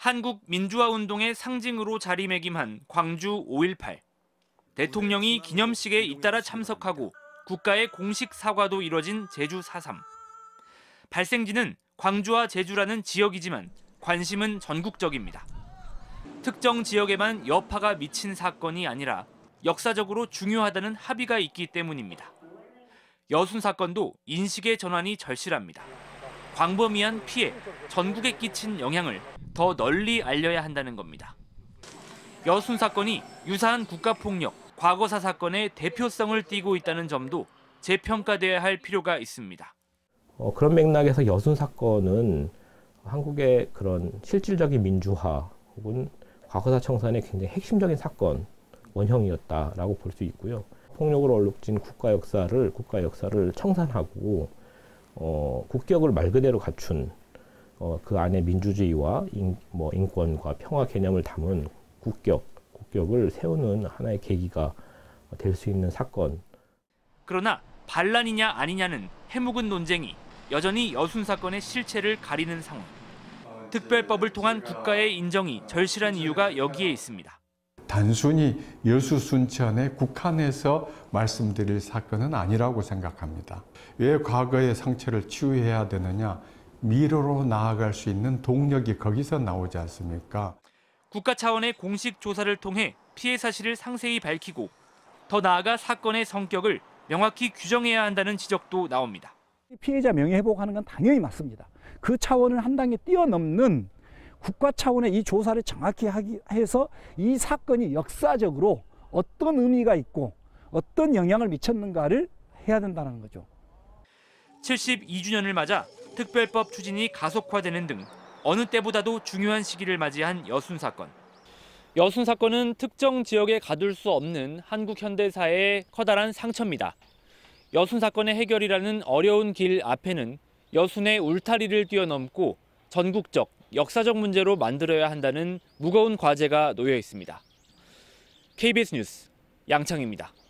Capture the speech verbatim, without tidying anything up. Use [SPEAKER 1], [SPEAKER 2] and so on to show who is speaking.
[SPEAKER 1] 한국 민주화 운동의 상징으로 자리매김한 광주 오일팔. 대통령이 기념식에 잇따라 참석하고 국가의 공식 사과도 이뤄진 제주 사 삼. 발생지는 광주와 제주라는 지역이지만 관심은 전국적입니다. 특정 지역에만 여파가 미친 사건이 아니라 역사적으로 중요하다는 합의가 있기 때문입니다. 여순 사건도 인식의 전환이 절실합니다. 광범위한 피해, 전국에 끼친 영향을 더 널리 알려야 한다는 겁니다. 여순 사건이 유사한 국가폭력, 과거사 사건의 대표성을 띠고 있다는 점도 재평가돼야 할 필요가 있습니다.
[SPEAKER 2] 어, 그런 맥락에서 여순 사건은 한국의 그런 실질적인 민주화 혹은 과거사 청산의 굉장히 핵심적인 사건, 원형이었다라고 볼 수 있고요. 폭력으로 얼룩진 국가 역사를 국가 역사를 청산하고 어, 국격을 말 그대로 갖춘 어, 그 안에 민주주의와 인, 뭐 인권과 평화 개념을 담은 국격, 국격을 세우는 하나의 계기가 될 수 있는 사건.
[SPEAKER 1] 그러나 반란이냐 아니냐는 해묵은 논쟁이 여전히 여순 사건의 실체를 가리는 상황. 특별법을 통한 국가의 인정이 절실한 이유가 여기에 있습니다.
[SPEAKER 3] 단순히 여수 순천에 국한해서 말씀드릴 사건은 아니라고 생각합니다. 왜 과거의 상처를 치유해야 되느냐? 미래로 나아갈 수 있는 동력이 거기서 나오지 않습니까?
[SPEAKER 1] 국가 차원의 공식 조사를 통해 피해 사실을 상세히 밝히고 더 나아가 사건의 성격을 명확히 규정해야 한다는 지적도 나옵니다.
[SPEAKER 4] 피해자 명예회복하는 건 당연히 맞습니다. 그 차원을 한 단계 뛰어넘는 국가 차원의 이 조사를 정확히 하기 해서 이 사건이 역사적으로 어떤 의미가 있고 어떤 영향을 미쳤는가를 해야 된다는 거죠.
[SPEAKER 1] 칠십이 주년을 맞아 특별법 추진이 가속화되는 등 어느 때보다도 중요한 시기를 맞이한 여순 사건. 여순 사건은 특정 지역에 가둘 수 없는 한국 현대사의 커다란 상처입니다. 여순 사건의 해결이라는 어려운 길 앞에는 여순의 울타리를 뛰어넘고 전국적, 역사적 문제로 만들어야 한다는 무거운 과제가 놓여 있습니다. 케이비에스 뉴스 양창입니다.